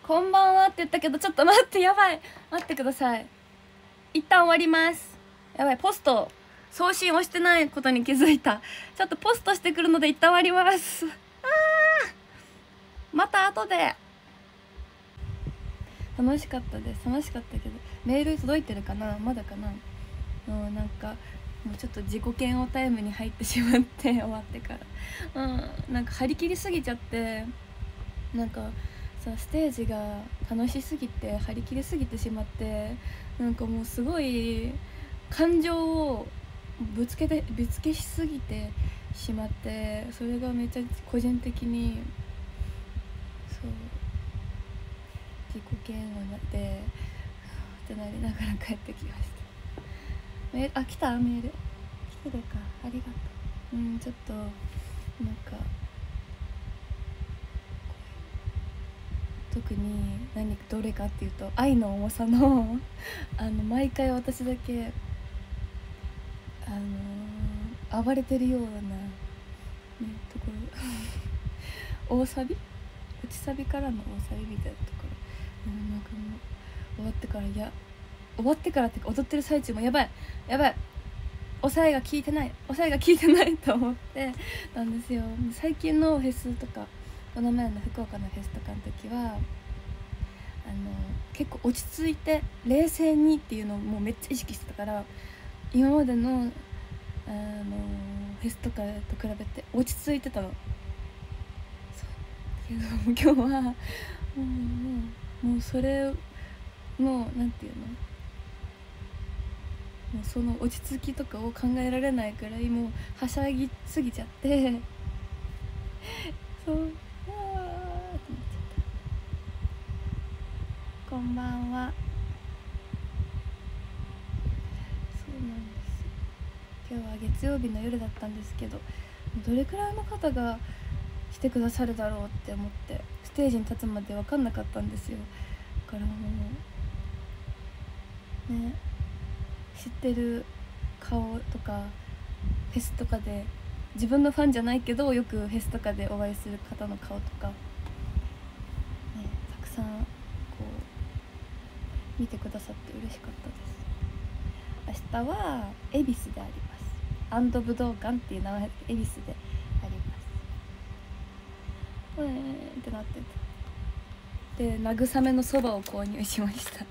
こんばんはって言ったけど、ちょっと待って、やばい、待ってください。一旦終わります。やばい、ポスト送信をしてないことに気づいた。ちょっとポストしてくるので一旦終わります。また後で。楽しかったです。楽しかったけど、メール届いてるかな、まだかな。なんかもうちょっと自己嫌悪タイムに入ってしまって終わってから、なんか張り切りすぎちゃって、なんかさ、ステージが楽しすぎて張り切りすぎてしまって、なんかもうすごい感情をぶつけしすぎてしまって、それがめっちゃ個人的にそう自己嫌悪でってなりながら帰ってきました。メール、来た、メール来てるか、ありがとう。ちょっとなんか特にどれかっていうと、愛の重さの毎回私だけ暴れてるような、ね、ところ大サビ、内サビからの大サビみたいなところ、なんかもう終わってからってか、踊ってる最中もやばい抑えが効いてないと思ってたんですよ。最近のフェスとか、この前の福岡のフェスとかの時は結構落ち着いて冷静にっていうのをもうめっちゃ意識してたから、今までのフェスとかと比べて落ち着いてたの。そうけど今日はもうそれのなんていうの、もうその落ち着きとかを考えられないくらいもうはしゃぎすぎちゃってそうこんばんは。そうなんです。今日は月曜日の夜だったんですけど、どれくらいの方が来てくださるだろうって思ってステージに立つまで分かんなかったんですよ。だからもうね、知ってる顔とかフェスとかで自分のファンじゃないけどよくフェスとかでお会いする方の顔とか、ね、たくさんこう見てくださって嬉しかったです。明日は恵比寿であります。アンド武道館っていう名前で恵比寿であります。ってなってて、で慰めのそばを購入しました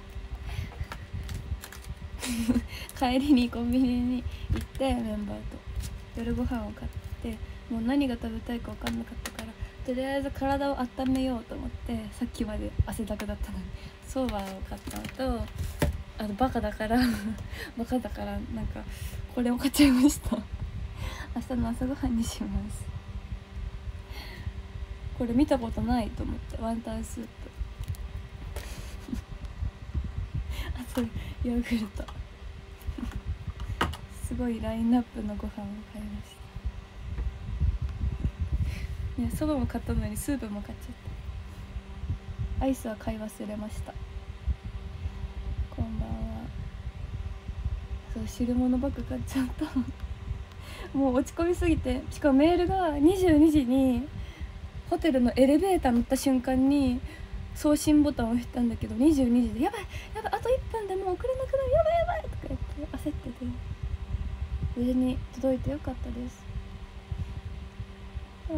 帰りにコンビニに行ってメンバーと夜ご飯を買って、もう何が食べたいか分かんなかったから、とりあえず体を温めようと思って、さっきまで汗だくだったのにソーバーを買ったのと、バカだからなんかこれを買っちゃいました明日の朝ごはんにします。これ見たことないと思って、ワンタンスープあとヨーグルトすごいラインナップのご飯を買いましたね。そばも買ったのにスープも買っちゃった。アイスは買い忘れました。こんばんは。そう、汁物ばっか買っちゃったもう落ち込みすぎて、しかもメールが22時にホテルのエレベーター乗った瞬間に送信ボタンを押したんだけど、22時でやばいあと1分でもう送れなくなる、やばいとか言って焦ってて、無事に届いてよかったです。あれ、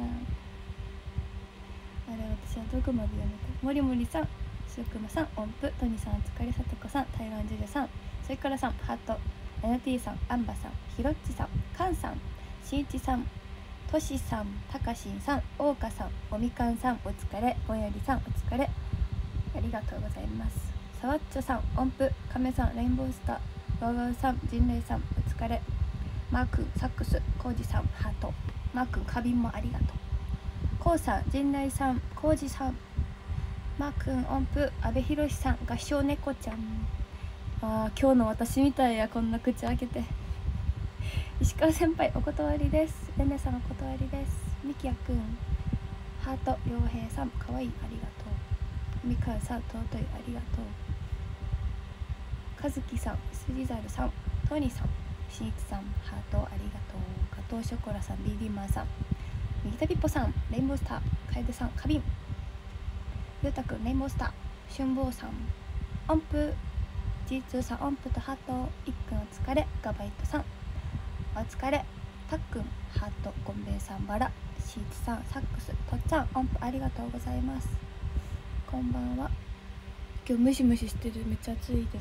私はどこまで読めた。もりもりさん、しゅうくまさん、音符、トニさんお疲れ、さとこさん、台湾ジュジュさん、それからさん、ハート、NT さん、アンバさん、ひろっちさん、カンさん、しいちさん、としさん、たかしんさん、おうかさん、おみかんさんお疲れ、ぼんやりさんお疲れ、ありがとうございます。さわっちょさん、音符、かめさん、レインボースター、ワウワウさん、じんれいさんお疲れ、マー君、サックス、コウジさん、ハート、マー君、花瓶もありがとう、コウさん、じんれいさん、コウジさん、マー君、音符、阿部寛さん、合唱猫ちゃん、今日の私みたいや、こんな口開けて。石川先輩お断りです。レネさんお断りです。みきやくん、ハート、りょうへいさんかわいい、ありがとう。みかんさん尊い、ありがとう。かずきさん、すじざるさん、トニさん、しんいちさんハートありがとう。加藤ショコラさん、ビーディーマンさん、みぎたぴっぽさん、レインボースター、かえでさん、かびん、 ゆうたくんレインボースター、春坊さん音符、G2 さん音符とハート、いっくんお疲れ、ガバイトさんお疲れ、たっくんハート、ゴンベイさんバラ、シーチさんサックス、とっちゃん音符ありがとうございます。こんばんは。今日ムシムシしてる、めっちゃ暑いです。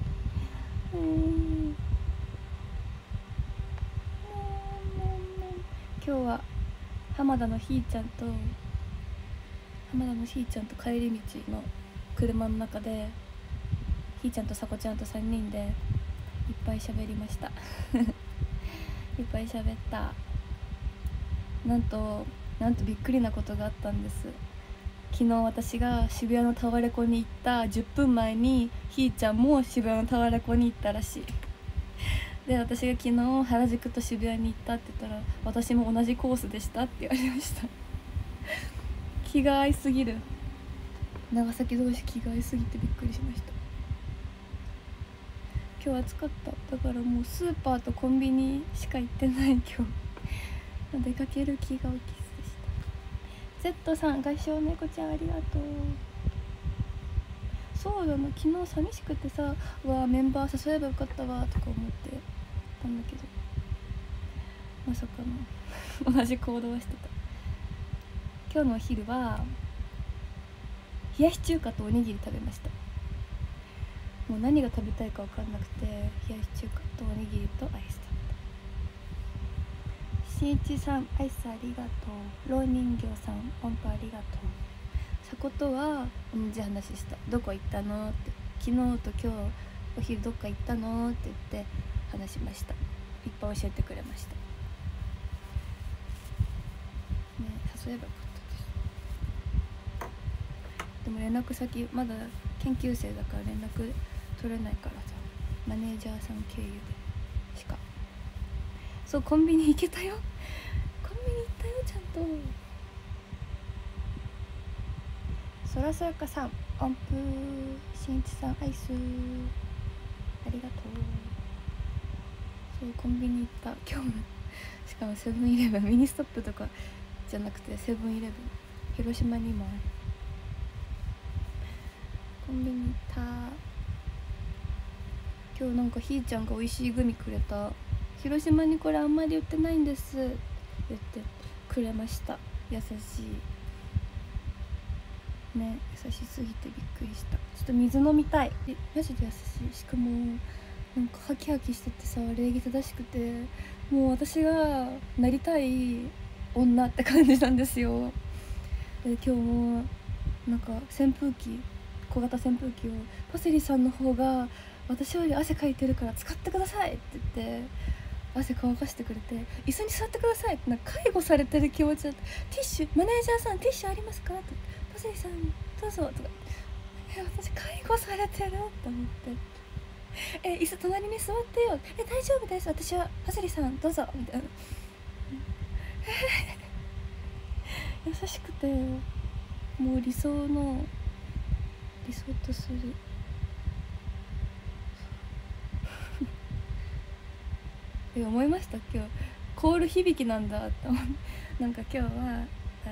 今日は浜田のひーちゃんと帰り道の車の中でひーちゃんとさこちゃんと3人でいっぱい喋りましたいっぱい喋った。なんとびっくりなことがあったんです。昨日私が渋谷のタワレコに行った10分前にひーちゃんも渋谷のタワレコに行ったらしい。で、私が昨日原宿と渋谷に行ったって言ったら、私も同じコースでしたって言われました気が合いすぎる。長崎同士気が合いすぎてびっくりしました。今日暑かった。だからもうスーパーとコンビニしか行ってない今日出かける気が起きでした。 Z さん合唱猫ちゃんありがとう。そうだな、昨日寂しくてさ、メンバー誘えばよかったわとか思ってたんだけど、まさかの同じ行動をしてた。今日のお昼は冷やし中華とおにぎり食べました。もう何が食べたいか分かんなくて、冷やし中華とおにぎりとアイス食べた。しんいちさんアイスありがとう。ろう人形さん音符ありがとう。さことは同じ話した。どこ行ったのって、昨日と今日お昼どっか行ったのって言って話しました。いっぱい教えてくれましたね。誘えばよかったです。でも連絡先まだ研究生だから連絡取れないからさ、マネージャーさん経由でしか。そう、コンビニ行けたよ。コンビニ行ったよちゃんと。そらそらかさん音符、しんいちさんアイスありがとう。そう、コンビニ行った今日もしかもセブンイレブン、ミニストップとかじゃなくてセブンイレブン、広島にもある。コンビニ行った。今日なんかひーちゃんが美味しいグミくれた。広島にこれあんまり売ってないんです言ってくれました。優しいね、優しすぎてびっくりした。ちょっと水飲みたい。マジで優しい。しかもなんかハキハキしててさ、礼儀正しくて、もう私がなりたい女って感じなんですよ。で今日もなんか扇風機、小型扇風機をパセリさんの方が私より汗かいてるから使ってくださいって言って汗乾かしてくれて、椅子に座ってくださいって、なんか介護されてる気持ちだった。ティッシュ、マネージャーさんティッシュありますかって、パセリさんどうぞとか、私介護されてると思って、椅子隣に座ってよ、大丈夫です、私はパセリさんどうぞみたいな優しくて、もう理想とする思いました。今日コール響きなんだって思う。なんか今日は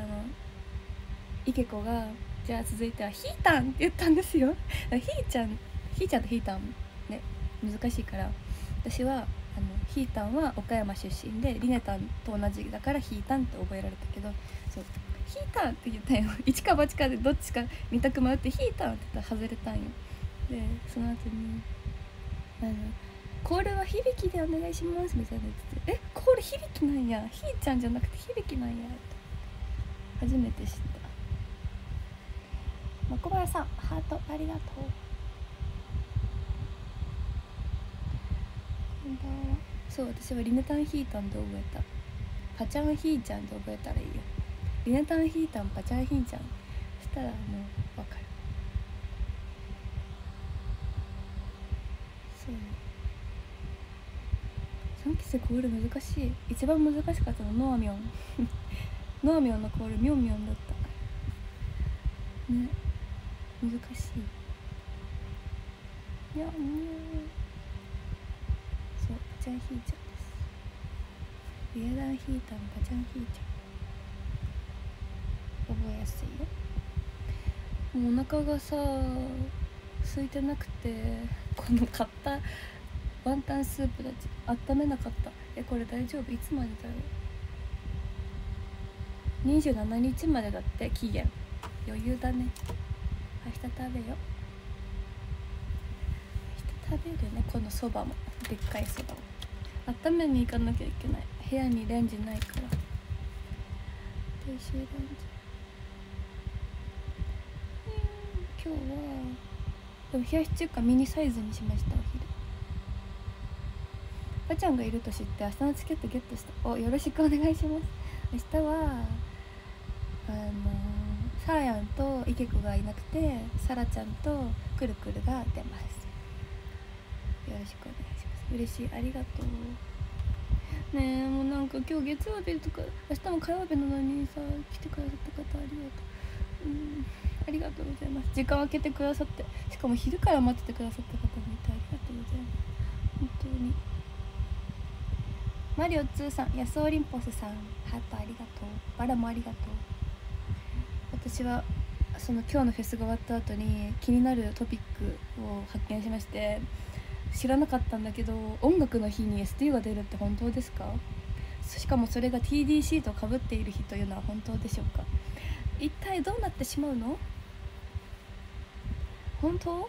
池子がじゃあ続いてはヒータンって言ったんですよ。ヒーちゃんとヒータンね、難しいから、私はヒータンは岡山出身でリネタンと同じだからヒータンって覚えられたけど、そうヒータンって言ったんよ。一か八かでどっちか二択迷ってヒータンって言ったら外れたんよ。でその後にコールは響きでお願いしますみたいな言ってて、コール響きなんや、ひーちゃんじゃなくて響きなんやって初めて知った。まこばらさんハートありがとう。こんばんは。そう、私はリネタンヒータンで覚えた。パチャンヒーちゃんで覚えたらいいよ。リネタンヒータン、パチャンヒーちゃんしたらもうわかる。そう、3期生コール難しい。一番難しかったのノアミョンノアミョンのコールミョンミョンだったね。難しい。にゃんにゃん。そう、パチャンヒーちゃんです。リエダンヒータン、パチャンヒーちゃん覚えやすいよ。 もうお腹がさ空いてなくて、この買ったワンタンスープだち温めなかった。これ大丈夫？いつまでだよ。27日までだって期限。余裕だね。明日食べよ。明日食べるね。このそばもでっかいそばも温めに行かなきゃいけない。部屋にレンジないから。電子レンジ。今日はでも冷やし中華ミニサイズにしました。お昼ばちゃんがいると知って明日のチケットゲットした。よろしくお願いします。明日はサーヤンとイケコがいなくてサラちゃんとクルクルが出ます。よろしくお願いします。嬉しい、ありがとうね。もうなんか今日月曜日とか明日も火曜日なのにさ、来てくださった方ありがとう。ありがとうございます。時間を空けてくださって、しかも昼から待っててくださった方もいてありがとうございます。本当に。マリオ2さん、ヤスオリンポスさん、ハートありがとう。バラもありがとう。私はその今日のフェスが終わった後に気になるトピックを発見しまして、知らなかったんだけど、音楽の日に ST が出るって本当ですか？しかもそれが TDC と被っている日というのは本当でしょうか？一体どうなってしまうの？本当？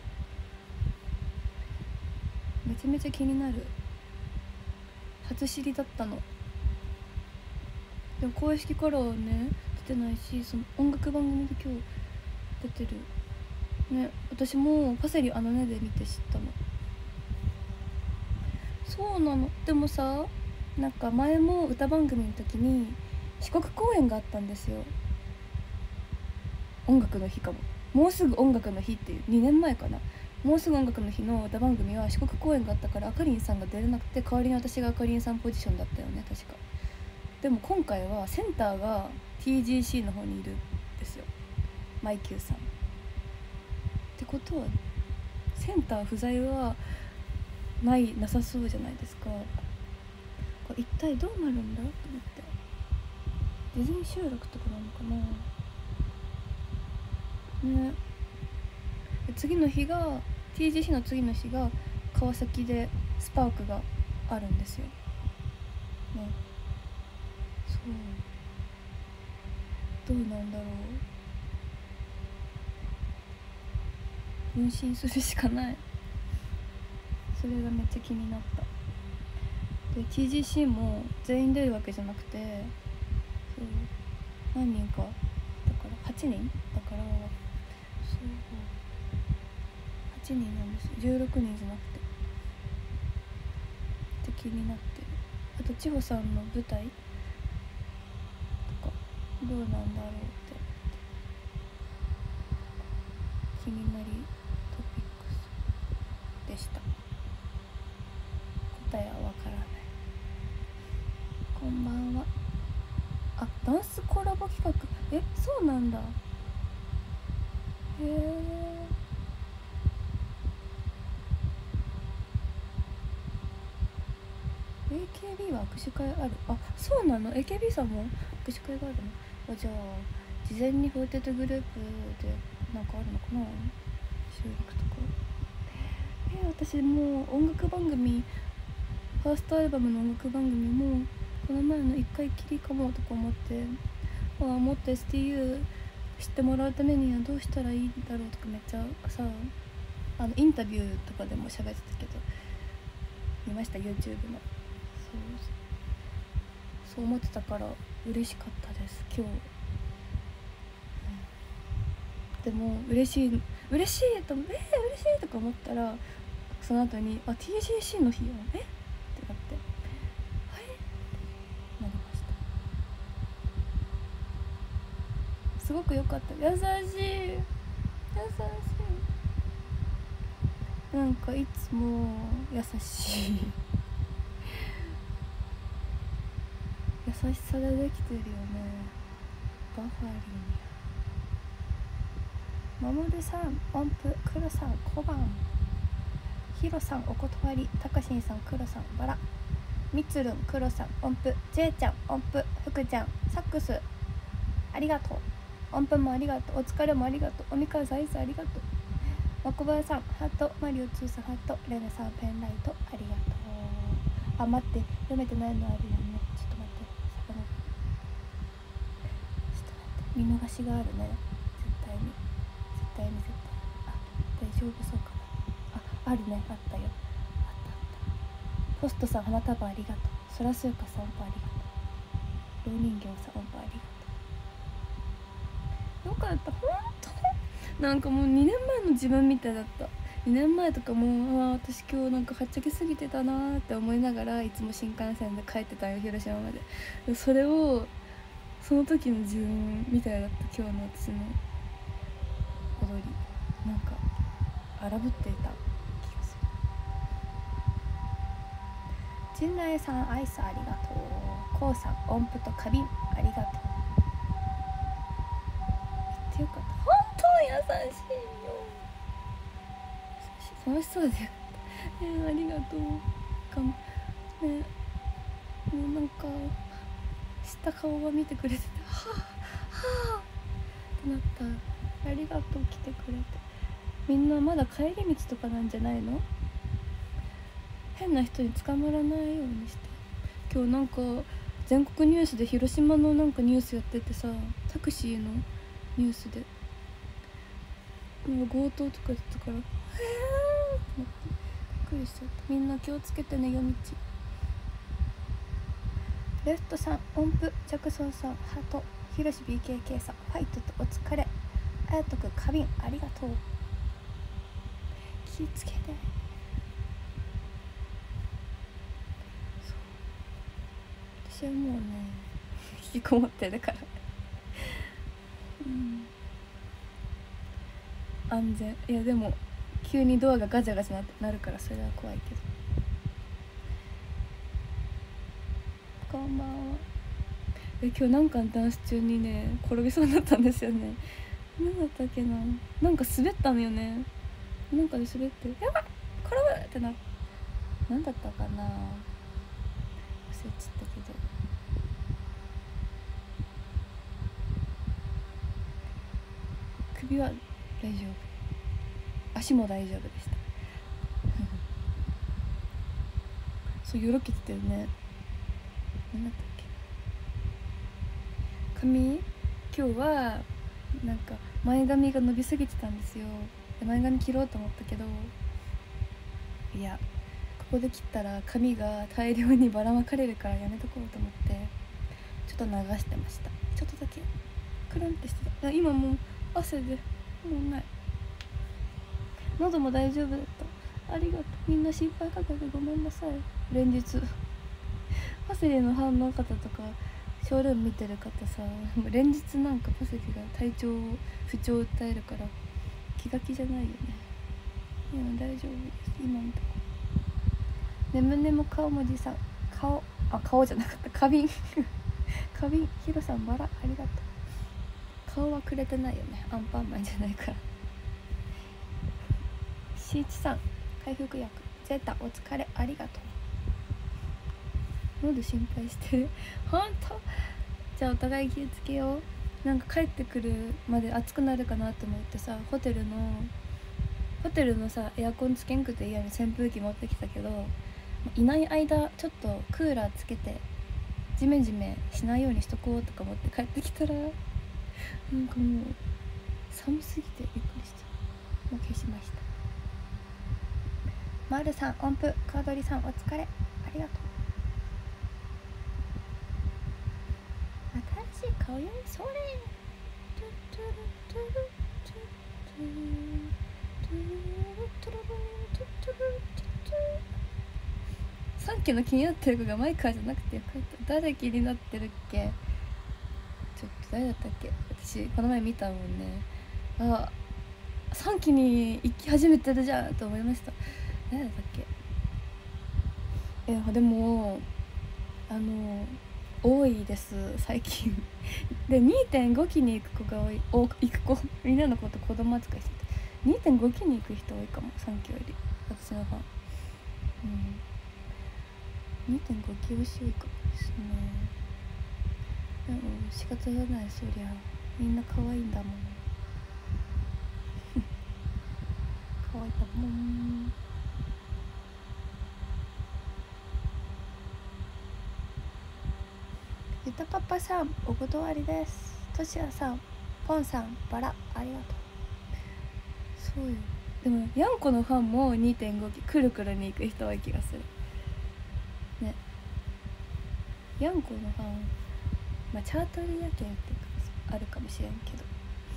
めちゃめちゃ気になる。初知りだったの。でも公式からはね出てないし、その音楽番組で今日出てるね。私もパセリあのねで見て知ったの。そうなの。でもさ、なんか前も歌番組の時に四国公演があったんですよ。音楽の日かも。もうすぐ音楽の日っていう2年前かな。もうすぐ音楽の日の歌番組は四国公演があったからあかりんさんが出れなくて、代わりに私があかりんさんポジションだったよね、確か。でも今回はセンターが TGC の方にいるんですよ、マイキューさん。ってことはセンター不在はなさそうじゃないですか。これ一体どうなるんだと思って。事前収録とかなのかなね。次の日が TGC の次の日が川崎でスパークがあるんですよね。そう、どうなんだろう。分身するしかない。それがめっちゃ気になった。で TGC も全員出るわけじゃなくて、そう何人かだから8人だから、そう8人なんです。16人じゃなくてって気になってる。あと千穂さんの舞台とかどうなんだろうって気になりトピックスでした。答えはわからない。こんばんは。あ、ダンスコラボ企画。そうなんだ。へえ。AKB は握手会ある。あ、そうなの。 AKB さんも握手会があるの。じゃあ事前にフォーテッドグループでなんかあるのかな、収録とか。私もう音楽番組、ファーストアルバムの音楽番組もこの前の1回きりかもとか思って、もっと STU 知ってもらうためにはどうしたらいいんだろうとかめっちゃさ、インタビューとかでも喋ってたけど見ました、 YouTube の。そう思ってたから嬉しかったです今日。でも嬉しいと思って、嬉しいとか思ったら、その後にTGC の日やんってなって、なりました。すごく良かった。優しいなんかいつも優しい優しさでできてるよね。バファリン。マモルさん音符、クロさん小判、ヒロさんお断り、タカシンさんクロさんバラ、みつるんクロさん音符、ジェイちゃん音符、福ちゃんサックスありがとう。 音符もありがとう。お疲れもありがとう。おみかんさん、アイスありがとう。まこばやさんハート、マリオツーさんハート、レネさんペンライトありがとう。あ、待って、読めてないのあるよね。ちょっと待って、見逃しがあるね。絶対にあ、大丈夫そうかな。あるね、あったよ。あったポストさん花束ありがとう。そらすうかさん音符ありがとう。老人形さん音符ありがとう。よかった、ほんとなんかもう2年前の自分みたいだった。2年前とかも私今日なんかはっちゃけすぎてたなーって思いながらいつも新幹線で帰ってたよ、広島まで。それをその時の自分みたいだった。今日の私の踊りなんか荒ぶっていた気がする。陣内さんアイスありがとう。こうさん音符と花瓶ありがとう。言ってよかった。本当優しいよ。楽しそうでよかった。ありがとう。ね、もうなんかした顔が見てくれてて、はぁはぁってなった。ありがとう、来てくれて。みんなまだ帰り道とかなんじゃないの？変な人に捕まらないようにして。今日なんか全国ニュースで広島のなんかニュースやっててさ、タクシーのニュースで強盗とか言ってたから、びっくりしちゃった。みんな気をつけてね、夜道。レフトさん音符、ジャクソンさんハート、ヒロシ BKK さんファイトとお疲れ、あやとく花瓶ありがとう。気をつけて。私はもうね引きこもってるから安全。いやでも急にドアがガチャガチャなるからそれは怖いけど。こんばんは。今日なんかダンス中にね転びそうになったんですよね。何だったっけな、なんか滑ったのよね。なんかで滑ってやばい転ぶってなんだったかな、忘れちゃったけど。首は大丈夫、足も大丈夫でしたそうよろけてたよね。何だったっけ、髪今日はなんか前髪が伸びすぎてたんですよ。で前髪切ろうと思ったけど、いやここで切ったら髪が大量にばらまかれるからやめとこうと思ってちょっと流してました。ちょっとだけクルンってしてた。今もう汗でもうない。喉も大丈夫だった。ありがとう。みんな心配かけてごめんなさい。連日パセリのファンの方とかショールーム見てる方さ、連日なんかパセリが体調不調を訴えるから気が気じゃないよね。いや大丈夫です、今のとこ。ねむねむ顔文字さん顔じゃなかった、花瓶花瓶ヒロさんバラありがとう。顔はくれてないよね、アンパンマンじゃないからしーちさん回復薬ゼータお疲れありがとう。喉心配してるほんと。じゃあお互い気をつけよう。なんか帰ってくるまで暑くなるかなと思ってさ、ホテルのさエアコンつけんくて嫌に扇風機持ってきたけど、いない間ちょっとクーラーつけてジメジメしないようにしとこうとか思って帰ってきたらなんかもう寒すぎてびっくりした。もう消しました。まるさん音符、カードリさんお疲れありがとう。新しい顔よりそれさっきの気になってる子がマイカーじゃなくてよかった。誰気になってるっけ、ちょっと誰だったっけ。私この前見たもんね。あ、3期に行き始めてるじゃんと思いました。誰だったっけ。でも多いです最近で 2.5 期に行く子が行く子みんなのこと子供扱いしてて 2.5 期に行く人多いかも、3期より私のファン。2.5 期推し多いかもですね。でも仕方がない、そりゃみんな可愛いんだもん可愛いんだもん。ゆたパパさんお断りです。としやさん、ポンさん、バラありがとう。そうよ。でもヤンコのファンも 2.5 期くるくるに行く人多い気がするね。ヤンコのファン、まあチャートルやけんってあるかもしれんけど、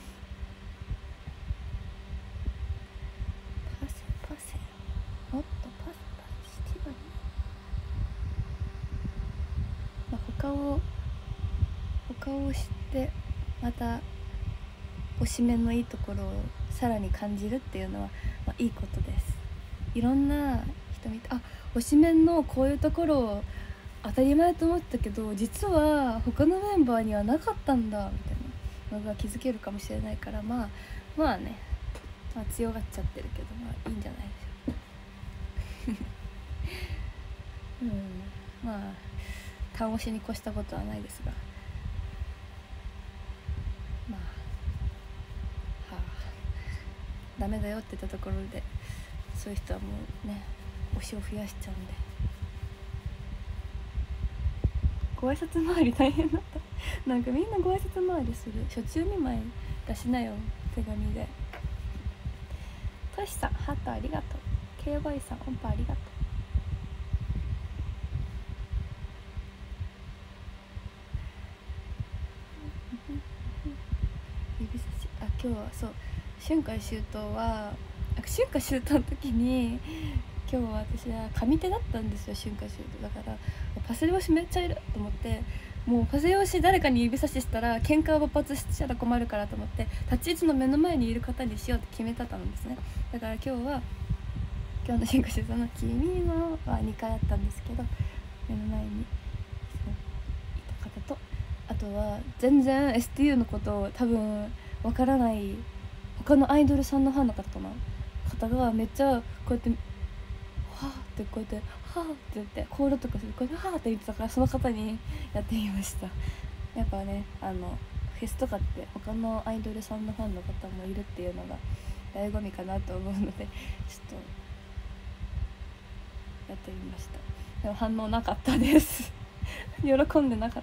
パセパセもっとパスパスしてよね。まあ他を知ってまた推しメンのいいところをさらに感じるっていうのは、まあ、いいことです。いろんな人見て、あ、推しメンのこういうところを当たり前と思ったけど実は他のメンバーにはなかったんだみたいなのが気づけるかもしれないから、まあね、まあ、強がっちゃってるけど、まあいいんじゃないでしょうまあ単押しに越したことはないですが、まあダメだよって言ったところでそういう人はもうね推しを増やしちゃうんで、ご挨拶回り大変だったなんかみんなご挨拶回りする。初中見舞い出しなよ手紙で。トシさんハートありがとう。ケイボイさん音波ありがとう。指差し、あ、今日はそう春夏秋冬は春夏秋冬の時に今日は私は上手だったんですよ。春夏秋冬だからパセリ推しめっちゃいると思って、もうパセリ推し誰かに指差ししたら喧嘩を勃発しちゃら困るからと思って立ち位置の目の前にいる方にしようって決めたんですね。だから今日の春夏秋冬の君のは2回あったんですけど、目の前にいた方と、あとは全然 STU のことを多分わからない他のアイドルさんのファンの方かな方がめっちゃこうやってはぁってこうやってはぁって言ってコールとかするこうやってはぁって言ってたから、その方にやってみました。やっぱねフェスとかって他のアイドルさんのファンの方もいるっていうのが醍醐味かなと思うのでちょっとやってみました。でも反応なかったです喜んでなかった。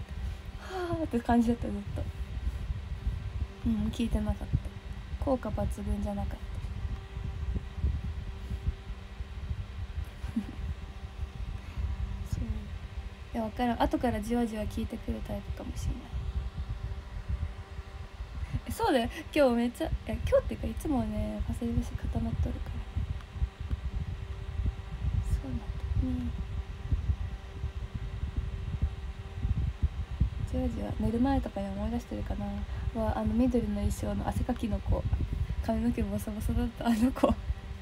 はぁって感じだったずっと。聞いてなかった。効果抜群じゃなかった。そういや分からん、後からじわじわ聞いてくるタイプかもしれない。そうだよ、今日めっちゃ今日っていうかいつもねパセリ節固まっとるからね。そうなんだね。じわじわ寝る前とかに思い出してるかなは緑の衣装の汗かきの子、髪の毛ボサボサだったあの子張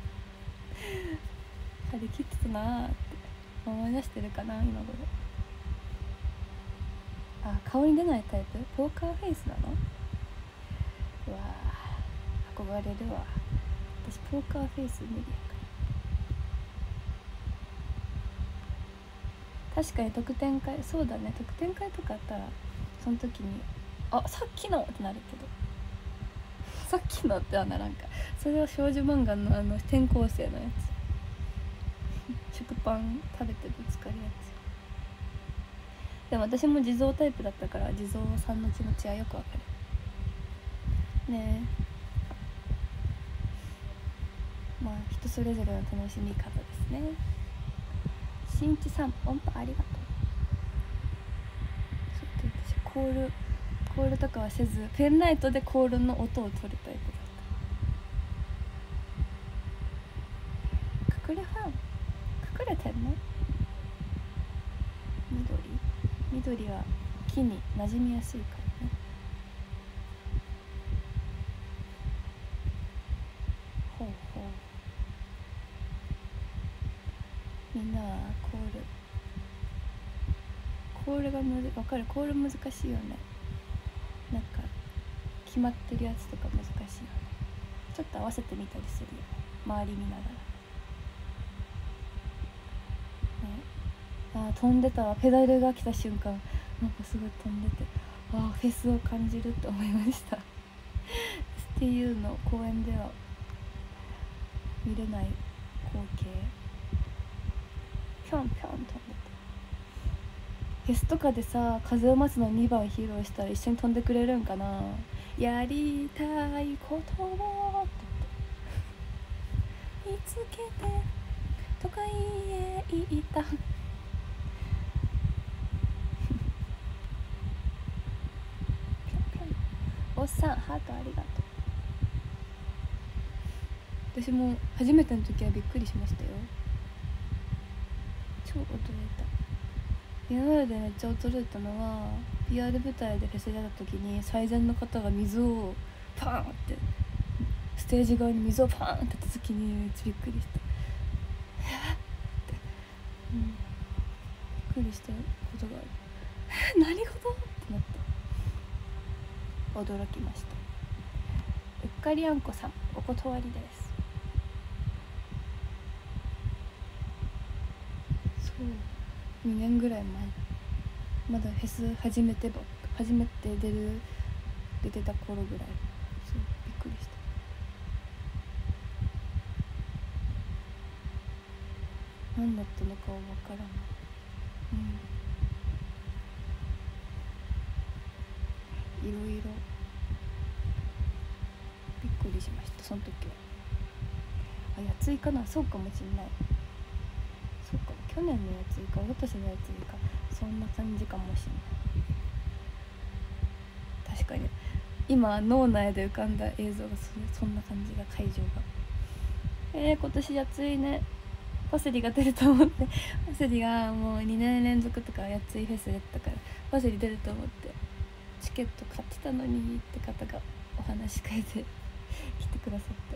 り切ってたなーって思い出してるかな今頃。あ、顔に出ないタイプ、ポーカーフェイスなの。うわー憧れるわ。私ポーカーフェイス無理やから。確かに特典会、そうだね、特典会とかあったらその時にあさっきのってなるけどさっきのってはならんか。それは少女漫画の転校生のやつ食パン食べてぶつかるやつ。でも私も地蔵タイプだったから地蔵さんの気持ちはよくわかるね。えまあ人それぞれの楽しみ方ですね。しんいちさん音波ありがとう。私コールとかはせずペンライトでコールの音を取るタイプだった。隠れファン隠れてんの。緑は木に馴染みやすいからね。ほうほう。みんなはコールが分かる。コール難しいよね。なんか決まってるやつとか難しいよね。ちょっと合わせてみたりするよね、周り見ながらね。飛んでたわ。ペダルが来た瞬間なんかすごい飛んでて、 あフェスを感じると思いました。 STU の公演では見れない光景、ぴょんぴょんと飛んでて、フェスとかでさ風を待つの2番披露したら一緒に飛んでくれるんかな。やりたいことを見つけてとか言った。おっさんハートありがとう。私も初めての時はびっくりしましたよ。超驚いた。今まででめっちゃ驚いたのは PR 舞台でフェスやった時に最前の方が水をパーンってステージ側に水をパーンってやった時にめっちゃびっくりした。って、びっくりしたことがある。何事ってなった。驚きました。うっかりあんこさんお断りです。そう2年ぐらい前、まだフェス初めて出てた頃ぐらい。そうびっくりした。何だったのかは分からない。いろいろびっくりしましたその時は。あ、やついかな、そうかもしんない。そうか、去年のやついか一昨年のやついか、そんな感じかもしんない。確かに今脳内で浮かんだ映像がそんな感じが、会場が今年暑いね。パセリが出ると思って、パセリがもう2年連続とかやついフェスやったからパセリ出ると思ってチケット買ってたのにって方がお話し会で来てくださって、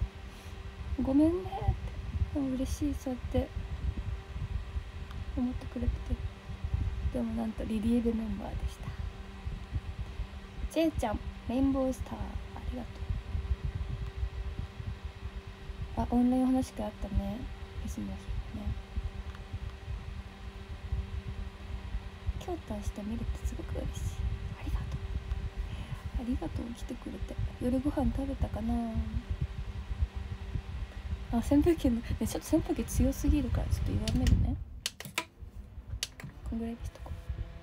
ごめんねって。でも嬉しい、そうやって思ってくれてて。でもなんとリリーベメンバーでした。ジェイちゃんレインボースターありがとう。あ、オンラインお話会あったね、フェスの日ね。京都して見れてすごく嬉しい。ありがとう、ありがとう。来てくれて。夜ご飯食べたかな。あ、扇風機の、ね、ちょっと扇風機強すぎるからちょっと弱めるね。こんぐらいにしとこ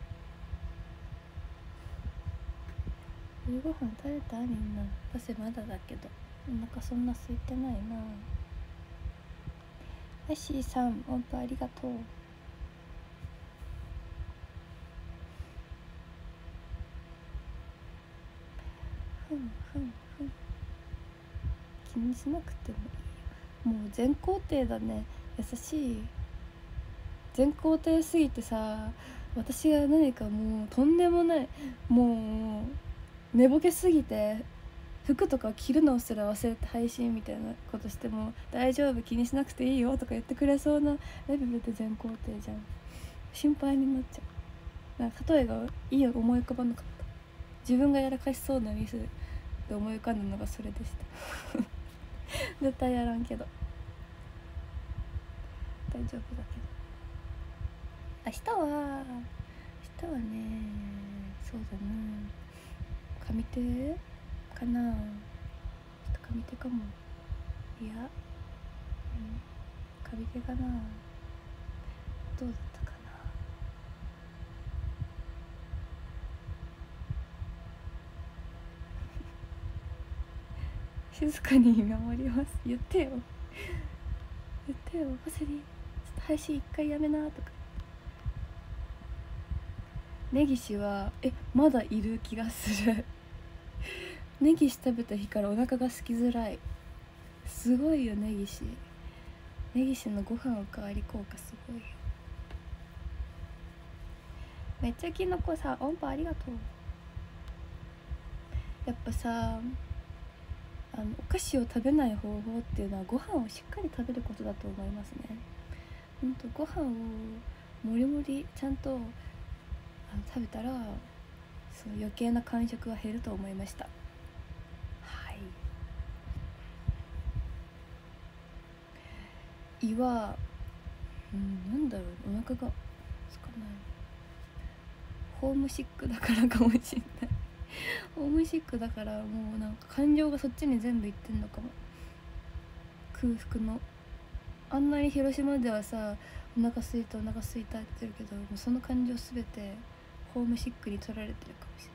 う。夜ご飯食べた？みんな。パセまだだけどお腹そんな空いてないな。アッシーさん音符ありがとう。気にしなくてもいいよ。もう全肯定だね。優しい。全肯定すぎてさ、私が何かもうとんでもない、もう寝ぼけすぎて服とか着るのすら忘れて配信みたいなことしても大丈夫、気にしなくていいよとか言ってくれそうなレベルで全肯定じゃん。心配になっちゃう。なんか例えがいい思い浮かばなかった。自分がやらかしそうなミスで思い浮かんだのがそれでした絶対やらんけど大丈夫だけど。明日はね、そうだな、上手かな。ちょっと上手かも。いや、上手かな。どうだったかな。静かに見守ります。言ってよパセリ、ちょっと配信一回やめなとか。ネギシはまだいる気がするネギシ食べた日からお腹が空きづらい。すごいよネギシのご飯おかわり効果すごいよ。めっちゃキノコさん音符ありがとう。やっぱさ、お菓子を食べない方法っていうのはご飯をしっかり食べることだと思いますね。ほんとご飯をもりもりちゃんと食べたら、その余計な間食が減ると思いました。はい。胃はなんだろう、お腹がつかない。ホームシックだからかもしれないホームシックだからもうなんか感情がそっちに全部いってんのかも。空腹のあんなに広島ではさお腹すいたお腹すいたって言ってるけど、もうその感情すべてホームシックに取られてるかもし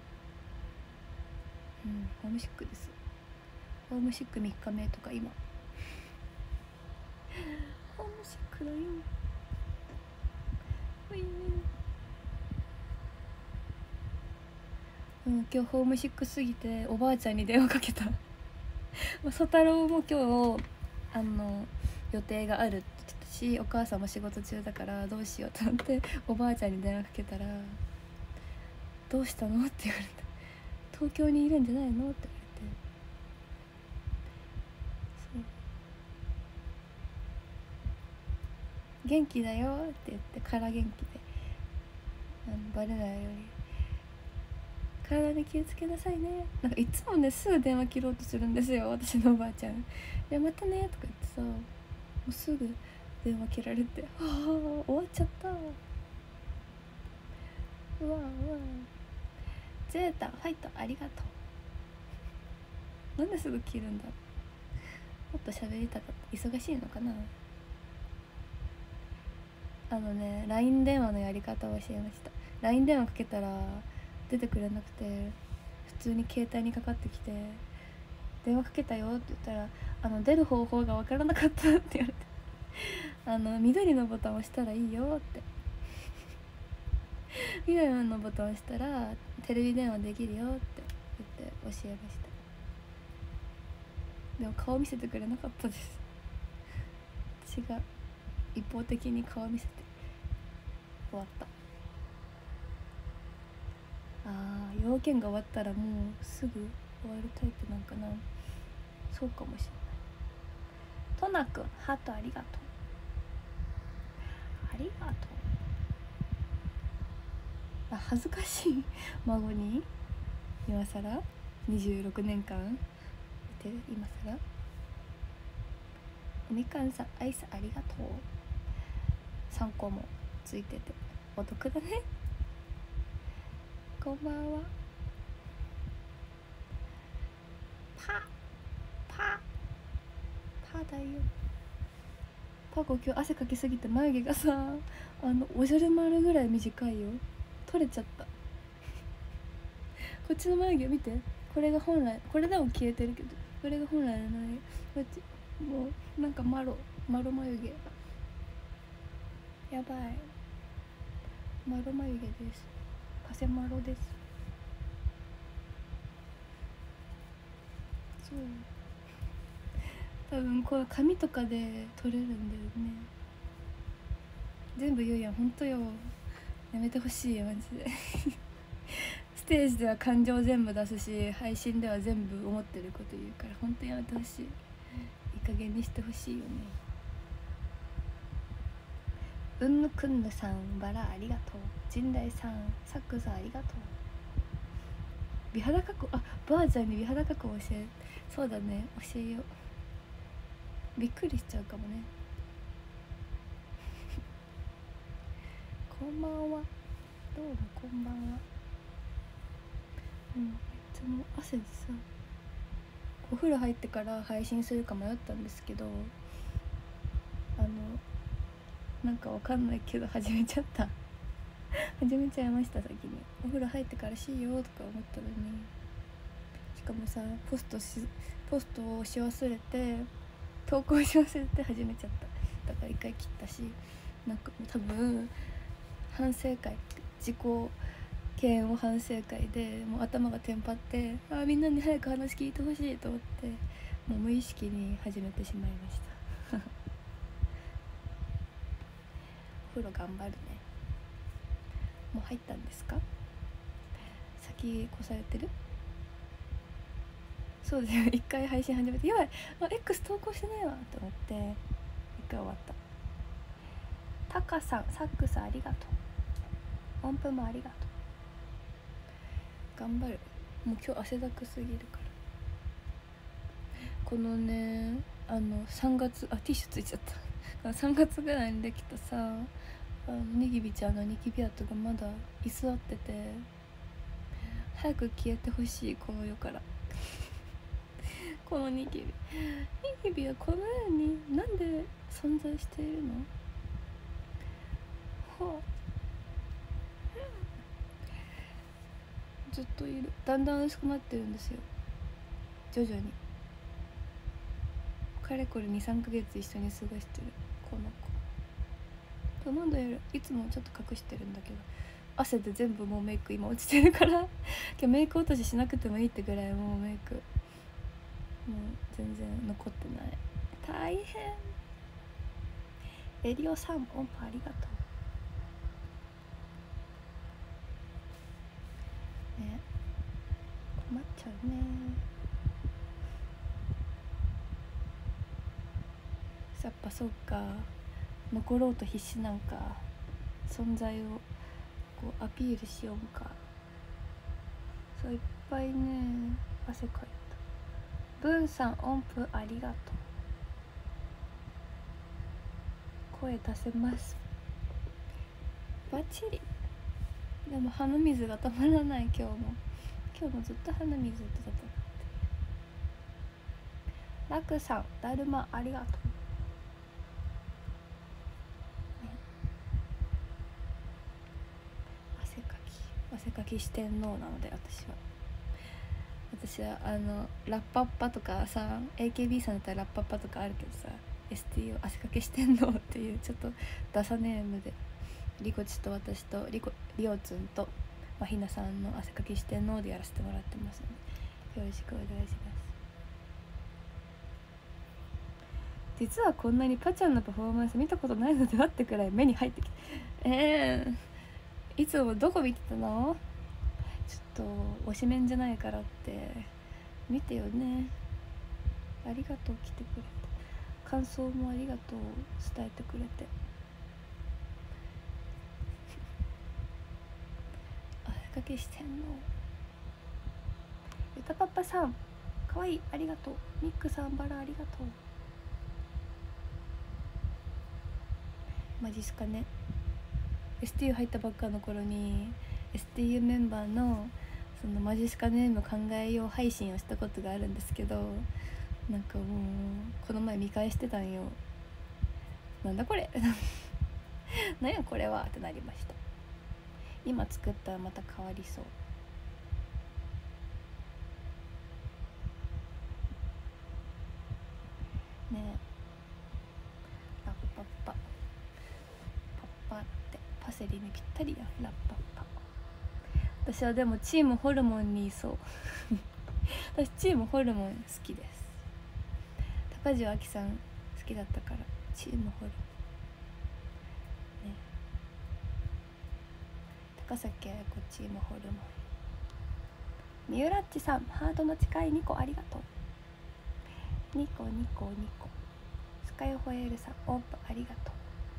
れない。ホームシックです。ホームシック3日目とか今ホームシックだよ。今日ホームシックすぎておばあちゃんに電話かけた曽太郎も今日予定があるって言ってたし、お母さんも仕事中だからどうしようと思っておばあちゃんに電話かけたら「どうしたの?」って言われて「東京にいるんじゃないの?」って言われて、そう元気だよって言ってから元気でバレないように体に気をつけなさいね。なんかいつもねすぐ電話切ろうとするんですよ私のおばあちゃん。いやまたねとか言ってさ、もうすぐ電話切られて、ああ終わっちゃった。うわうわゼータファイトありがとう。なんですぐ切るんだろう。もっと喋りたかった。忙しいのかな。LINE 電話のやり方を教えました。 LINE 電話かけたら出てくれなくて、普通に携帯にかかってきて「電話かけたよ」って言ったら出る方法がわからなかったって言われて緑のボタンを押したらいいよって緑のボタンを押したらテレビ電話できるよって言って教えました。でも顔見せてくれなかったです。私が一方的に顔見せて終わった。要件が終わったらもうすぐ終わるタイプなんかな。そうかもしれない。トナくんハートありがとう。ありがとう。恥ずかしい孫に今さら26年間いてる。今さらおみかんさんアイスありがとう。3個もついててお得だね。こんばんは。パだよ。パコ今日汗かきすぎて眉毛がさおじゃる丸ぐらい短いよ。取れちゃったこっちの眉毛見て。これが本来、これでも消えてるけど、これが本来の眉毛。こっちもうなんかマロ眉毛やばい。マロ眉毛です。パセマロです。そう多分これ紙とかで取れるんだよね。全部言うやん。ほんとよ、やめてほしいよマジでステージでは感情全部出すし、配信では全部思ってること言うから、ほんとやめてほしい。いい加減にしてほしいよね。うんぬくんぬさんバラありがとう。陣内さんサックさんありがとう。美肌加工、ばあちゃんに美肌加工教え、そうだね教えよう。びっくりしちゃうかもねこんばんは。どうもこんばんは。めっちゃもう汗でさ、お風呂入ってから配信するか迷ったんですけど、なんかわかんないけど始めちゃった始めちゃいました。先にお風呂入ってからしようとか思ったのに、しかもさポストをし忘れて、投稿し忘れて始めちゃった。だから一回切ったし、なんか多分反省会、自己嫌悪反省会でもう頭がテンパって、みんなに早く話聞いてほしいと思って、もう無意識に始めてしまいましたお風呂頑張るね。もう入ったんですか？先越されてる？そうだよ、一回配信始めて、やばいX 投稿してないわと思って一回終わった。タカさんサックスありがとう。音符もありがとう。頑張る。もう今日汗だくすぎるから。このね3月ティッシュついちゃった3月ぐらいにできたさにぎびちゃんのニキビ跡がまだ居座ってて、 早く消えてほしいこの世からこのニキビはこの世になんで存在しているの？はあ、ずっといる。だんだん薄くなってるんですよ、徐々に。かれこれ 2,3 ヶ月一緒に過ごしてるこの子。まだやる。いつもちょっと隠してるんだけど、汗で全部もうメイク今落ちてるから今日メイク落とししなくてもいいってぐらいもうメイクもう全然残ってない。大変。エリオさん音波ありがとうね。困っちゃうね。やっぱそうか、残ろうと必死なんか。存在をこうアピールしようか。そういっぱいね、汗かいた。ブンさん音符ありがとう。声出せます。バッチリ。でも鼻水が止まらない。今日もずっと鼻水ってたって。ラクさんだるまありがとう。汗かき四天王なので、私はラッパッパとかさ、 AKB さんだったらラッパッパとかあるけどさ、 STO 汗かき四天王っていうちょっとダサネームで、リコチと私とリオツンとひなさんの汗かき四天王でやらせてもらってますので、よろしくお願いします。実はこんなにパちゃんのパフォーマンス見たことないのではってくらい目に入ってきて、いつもどこ見てたの？ちょっと推しメンじゃないからって見てよね。ありがとう、来てくれて。感想もありがとう、伝えてくれて。汗かきしてんの。ゆたパパさんかわいい、ありがとう。ミックさんバラありがとう。マジっすかね。 STU 入ったばっかの頃に STU メンバーのそのマジシカネーム考えよう配信をしたことがあるんですけど、なんかもうこの前見返してたんよ。なんだこれなんやこれはってなりました。今作ったらまた変わりそうね。ラッパッパパッパってパセリにぴったりや。ラッパッパ。私はでもチームホルモンにいそう私チームホルモン好きです。高城亜希さん好きだったからチームホルモンね。高崎彩子チームホルモン。三浦っちさんハートの近い2個ありがとう。2個2個2個。スカイホエールさんオープンありがとう。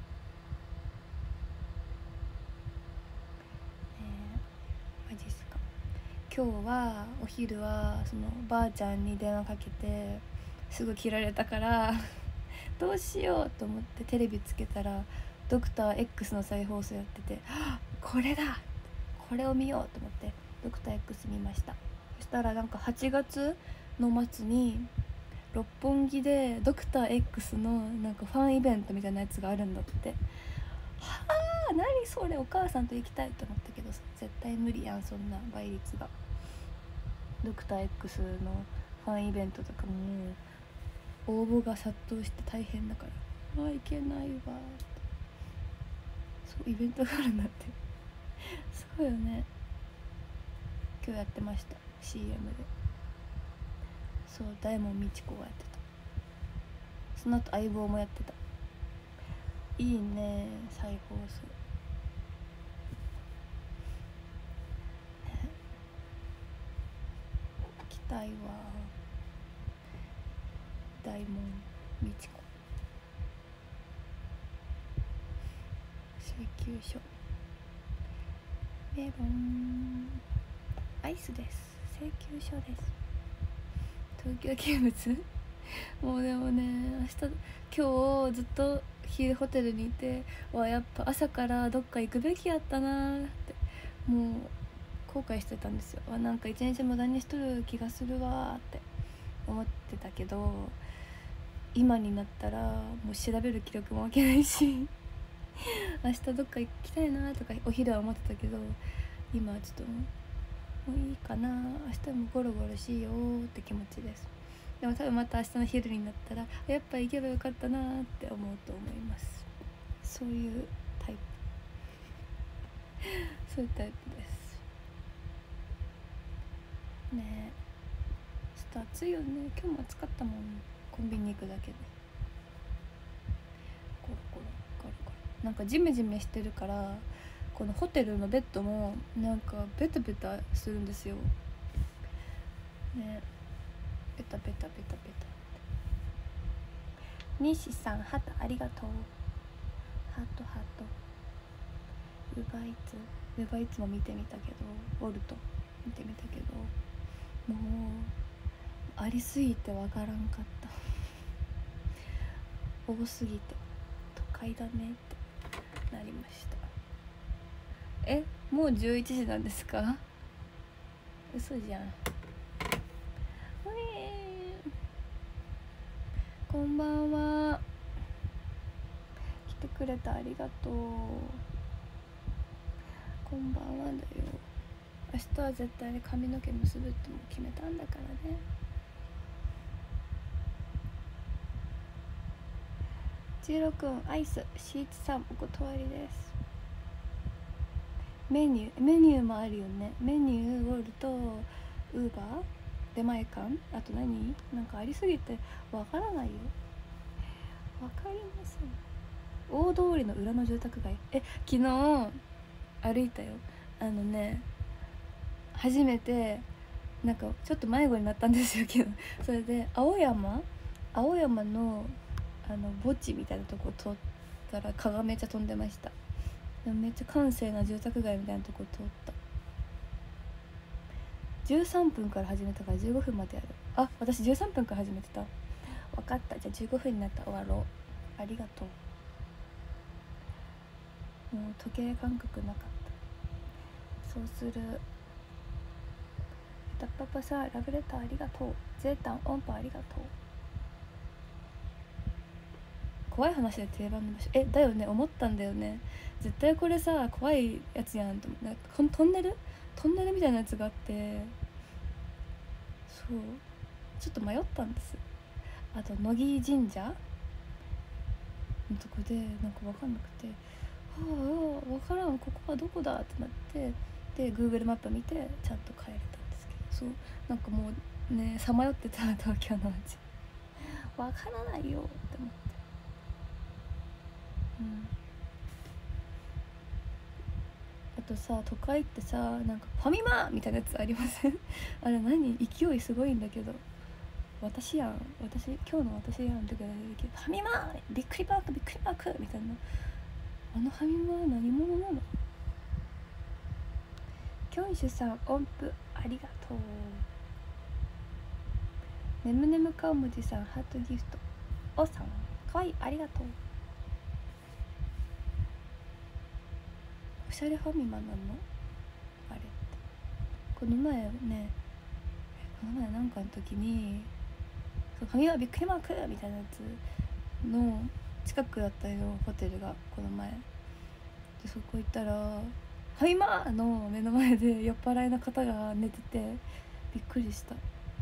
マジっすか。今日はお昼はそのばあちゃんに電話かけてすぐ切られたからどうしようと思ってテレビつけたらドクター X の再放送やってて、これだ、これを見ようと思ってドクター X 見ました。そしたらなんか8月の末に六本木でドクター X のなんかファンイベントみたいなやつがあるんだって。はあ、何それ、お母さんと行きたいと思ったけど絶対無理やん、そんな倍率が。ドクター X のファンイベントとかも応募が殺到して大変だから、行けないわ。そうイベントがあるんだってすごいよね。今日やってました CM で。そう、大門みち子がやってた。その後相棒もやってた。いいね、再放送。来たいわ。大門みち子請求書。メロンアイスです。請求書です。東京見物もうでもね、今日ずっと昼ホテルにいて、やっぱ朝からどっか行くべきやったなって、もう後悔してたんですよ。なんか一日無駄にしとる気がするわって思ってたけど、今になったらもう調べる気力もわけないし明日どっか行きたいなとかお昼は思ってたけど、今はちょっともういいかな、明日もゴロゴロしようって気持ちです。でも多分また明日の昼になったらやっぱ行けばよかったなって思うと思います。そういうタイプそういうタイプですね。ちょっと暑いよね。今日も暑かったもん。コンビニ行くだけでコロコロコロコロ、なんかジメジメしてるから、このホテルのベッドもなんかベタベタするんですよね。ベタベタベタベタ。西さんハートありがとう。ハートハート。ウーバーイーツも見てみたけど、ウォルト見てみたけど、もうありすぎてわからんかった多すぎて都会だねってなりました。もう11時なんですか？嘘じゃん。こんばんは。来てくれてありがとう。こんばんはだよ。明日は絶対に髪の毛結ぶってもう決めたんだからね。16分アイスシーツさんお断りです。メニューもあるよね。メニューウォルトウーバー出前館、あと何なんかありすぎてわからないよ。わかりません。大通りの裏の住宅街。昨日歩いたよ。初めてなんかちょっと迷子になったんですよけどそれで青山の墓地みたいなとこ通ったら蚊がめっちゃ飛んでました。でもめっちゃ閑静な住宅街みたいなとこ通った。13分から始めたから15分までやる。私13分から始めてた。分かった。じゃあ15分になったら終わろう。ありがとう。もう時計感覚なかった。そうする。タッパパさんラブレターありがとう。ゼータン音波ありがとう。怖い話で定番の場所。だよね、思ったんだよね。絶対これさ怖いやつやんと思って、なんかこのトンネルみたいなやつがあって、そうちょっと迷ったんです。あと乃木神社のとこでなんか分かんなくて、分からん、ここはどこだってなって、で Google マップ見てちゃんと帰れたんですけど、そうなんかもうねさまよってた東京の街分からないよって思って。あとさ、都会ってさ、なんかファミマみたいなやつありませんあれ何、勢いすごいんだけど、今日の私やんってくらいで、ファミマびっくりマークみたいな、あのファミマは何者なの。キョンシュさん音符ありがとう。ねむねむかおむじさんハートギフト。おさんかわいいありがとう。おしゃれファミマなのあれって。この前なんかの時にファミマびっくりマークみたいなやつの近くだったよ、ホテルが。この前でそこ行ったらファミマの目の前で酔っ払いの方が寝ててびっくりした。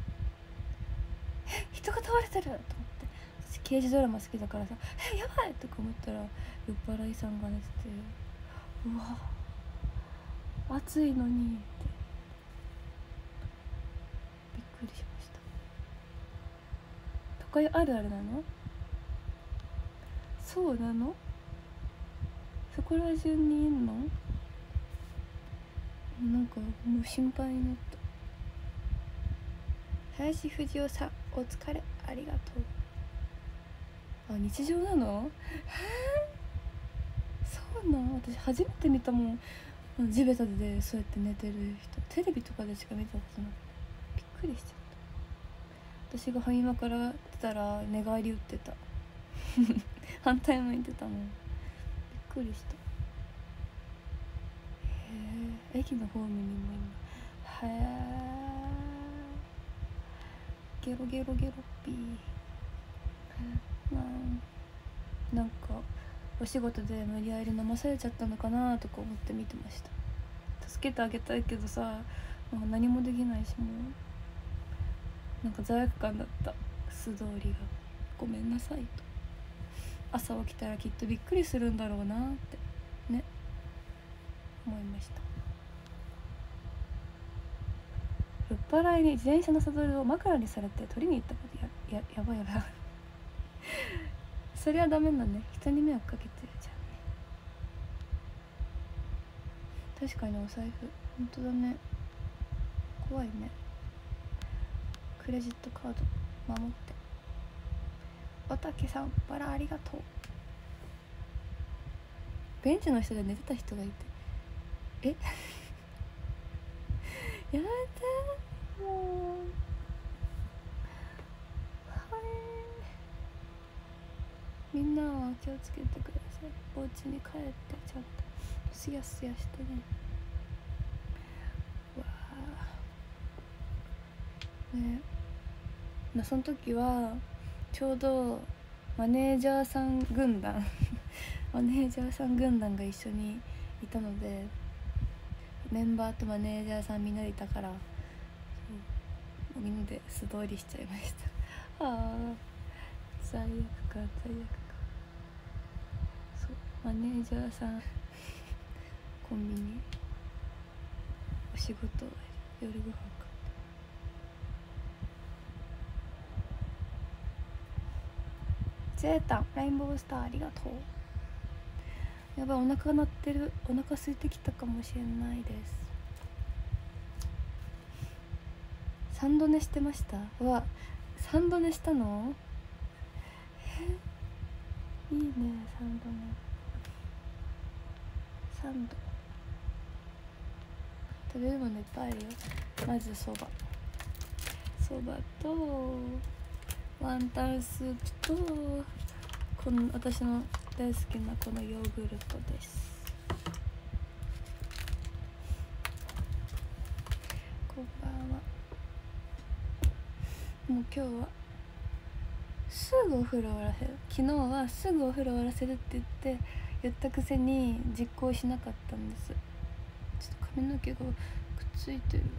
人が倒れてると思って、私刑事ドラマ好きだからさ、やばいとか思ったら酔っ払いさんが寝てて、うわ暑いのにってびっくりしました。都会あるあるなの？そうなの？そこら中にいんの？なんかもう心配になった。林藤夫さんお疲れありがとう。日常なの？そうなん？私初めて見たもん。地べたでそうやって寝てる人、テレビとかでしか見たことなくてびっくりしちゃった。私がファミマから出たら寝返り打ってた反対向いてたもん。びっくりした。駅のホームにもゲロゲロゲロッピー。まあなんかお仕事で無理やり飲まされちゃったのかなとか思って見てました。助けてあげたいけどさ、なんか何もできないし、もうなんか罪悪感だった。素通りがごめんなさいと。朝起きたらきっとびっくりするんだろうなってね思いました。酔っ払いに自転車のサドルを枕にされて取りに行ったこと。やばいそれはダメだね。人に迷惑かけてるじゃんね。確かにお財布本当だね。怖いね。クレジットカード守って。おたけさんバラありがとう。ベンチの人で寝てた人がいて、やだもう、みんなは気をつけてください。お家に帰ってちゃんとすやすやしてね。わあね。まあその時はちょうどマネージャーさん軍団マネージャーさん軍団が一緒にいたので、メンバーとマネージャーさんみんなでいたから、みんなで素通りしちゃいましたああ最悪か。そうマネージャーさんコンビニお仕事終わり夜ご飯か。ゼータレインボースターありがとう。やばい、お腹鳴ってる。お腹空いてきたかもしれないです。3度寝してました。わ、3度寝したの？いいね、3度寝。3度食べるものいっぱいあるよ。まずそばとワンタンスープとこの私の大好きなこのヨーグルトです。こんばんは。もう今日はすぐお風呂終わらせる。昨日はすぐお風呂終わらせるって言ったくせに実行しなかったんです。ちょっと髪の毛がくっついてる。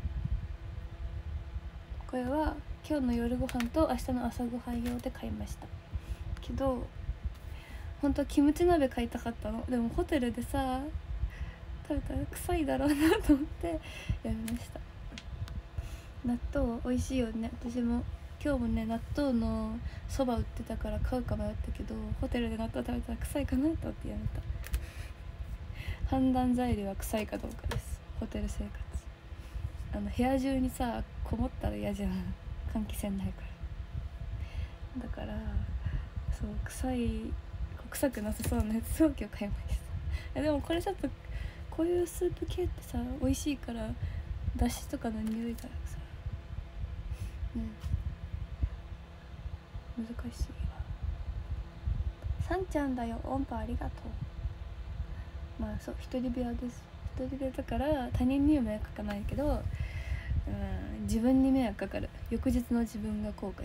これは今日の夜ご飯と明日の朝ごはん用で買いましたけど、本当はキムチ鍋買いたかったの。でもホテルでさ食べたら臭いだろうなと思ってやめました。納豆美味しいよね。私も今日もね納豆のそば売ってたから買うか迷ったけど、ホテルで納豆食べたら臭いかなと思ってやめた。判断材料は臭いかどうかです。ホテル生活部屋中にさこもったら嫌じゃん、換気扇ないから。だからそう臭くなさそうなやつを今日買いました。でもこれちょっとこういうスープ系ってさ美味しいから、だしとかの匂いがさ難しいわ。さんちゃんだよ、音波ありがとう。まあそう、一人部屋です。一人部屋だから他人には迷惑かかないけど、自分に迷惑かかる。翌日の自分が後悔する。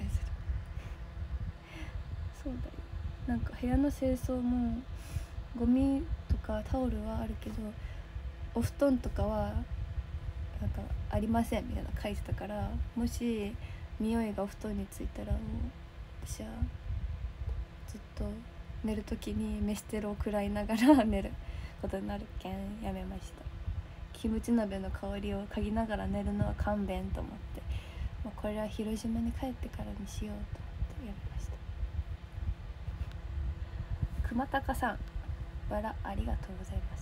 そうだよ。なんか部屋の清掃もゴミとかタオルはあるけど、お布団とかはなんかありませんみたいな書いてたから、もし匂いがお布団についたらもう私はずっと寝る時に飯テロを食らいながら寝ることになるけんやめました。キムチ鍋の香りを嗅ぎながら寝るのは勘弁と思って、もうこれは広島に帰ってからにしようと思ってやめました。熊高さんバラありがとうございます。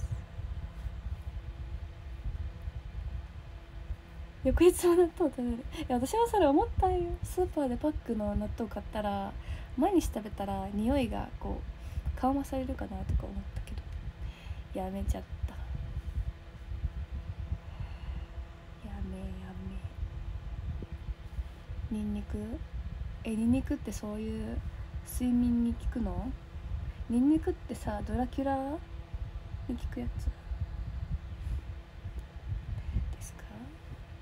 翌日も納豆食べる。いや私もそれ思ったんよ。スーパーでパックの納豆買ったら毎日食べたら匂いがこう緩和されるかなとか思ったけどやめちゃった。ニンニクニンニクってそういう睡眠に効くの？ニンニクってさドラキュラに効くやつですか？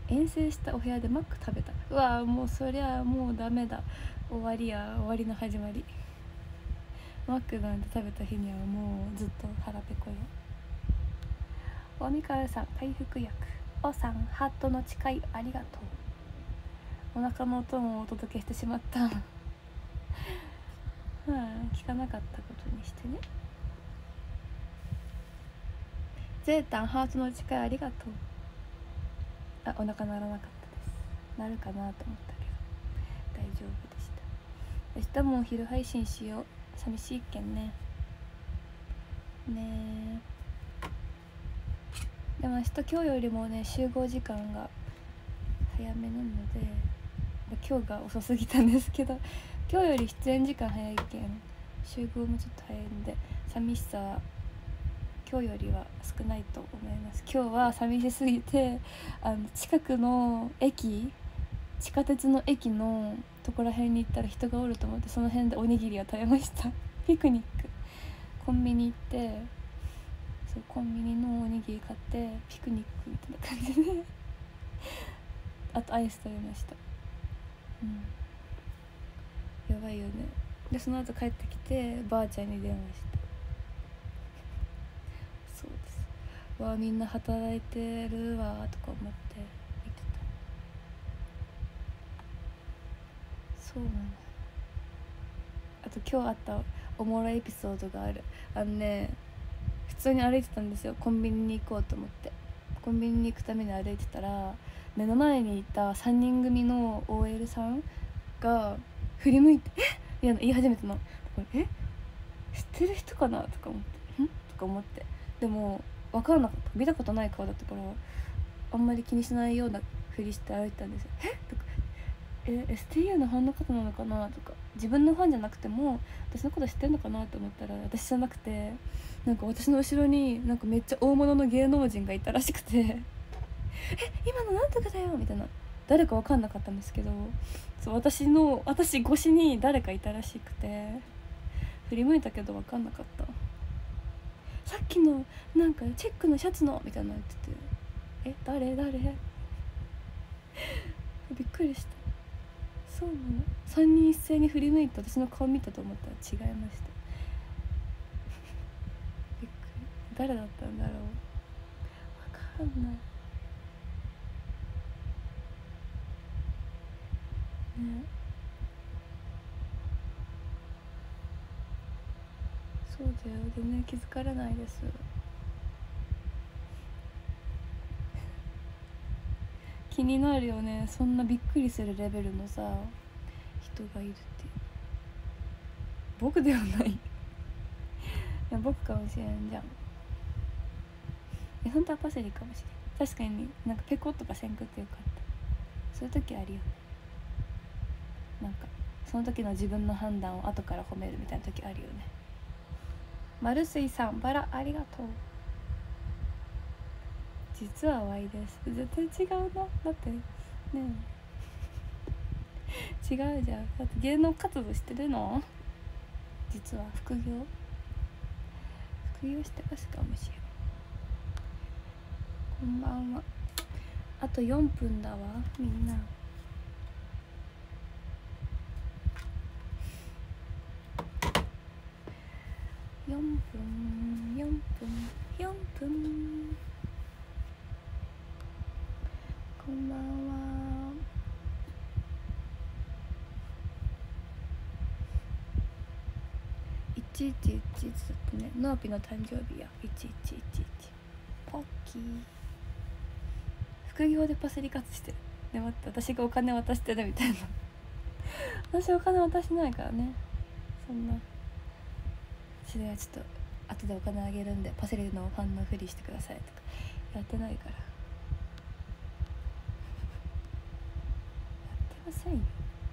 遠征したお部屋でマック食べた。うわもうそりゃもうダメだ、終わりや、終わりの始まり。マックなんて食べた日にはもうずっと腹ペコよ。おみかるさん回復薬。おさんハートの誓いありがとう。お腹の音もお届けしてしまったまあ聞かなかったことにしてね。ゼータンハートの誓いありがとう。あ、お腹鳴らなかったです。なるかなと思ったけど大丈夫でした。明日もお昼配信しよう。寂しいけんね。ねえ、でも明日今日よりもね集合時間が早めなので、今日が遅すぎたんですけど、今日より出演時間早いけん集合もちょっと早いんで、寂しさは今日よりは少ないと思います。今日は寂しすぎて近くの駅、地下鉄の駅のところら辺に行ったら人がおると思って、その辺でおにぎりを食べましたピクニック、コンビニ行って、そうコンビニのおにぎり買ってピクニックみたいな感じであとアイス食べました。やばいよね。でその後帰ってきてばあちゃんに電話した。そうです。わあみんな働いてるわとか思って見てた。そうなの。あと今日あったおもろいエピソードがある。普通に歩いてたんですよ。コンビニに行こうと思って、コンビニに行くために歩いてたら、目の前にいた3人組の OL さんが振り向いて「えっ!」言い始めたの。知ってる人かなとか思って「ん?」とか思って、でも分からなかった。見たことない顔だったからあんまり気にしないようなふりして歩いてたんですよ。とかSTU のファンの方なのかなとか、自分のファンじゃなくても私のこと知ってんのかなと思ったら、私じゃなくてなんか私の後ろになんかめっちゃ大物の芸能人がいたらしくて今のなんとかだよみたいな、誰か分かんなかったんですけど、そう私越しに誰かいたらしくて、振り向いたけど分かんなかった。さっきのなんかチェックのシャツのみたいなの言ってて、誰びっくりした。そうなの。3人一斉に振り向いて私の顔見たと思ったら違いました。びっくり。誰だったんだろう、分かんないね。そうだよ。全然気づかれないです。気になるよね、そんなびっくりするレベルのさ人がいるって。僕ではないいや僕かもしれんじゃん。本当はパセリかもしれん。確かになんかペコとかせんくってよかった。そういう時あるよね。なんかその時の自分の判断を後から褒めるみたいな時あるよね。マルスイさんバラありがとう。実は Y です。絶対違うな。だってね違うじゃん。だって芸能活動してるの。実は副業してますかもしれない。こんばんは。あと4分だわみんな。4分こんばんは。1111だってね。ノーピの誕生日や。1111ポッキー。副業でパセリ活してる。で待って、私がお金渡してるみたいな私お金渡してないからね。そんなそれはちょっと後でお金あげるんでパセリのファンのふりしてくださいとかやってないから。やってませんよ。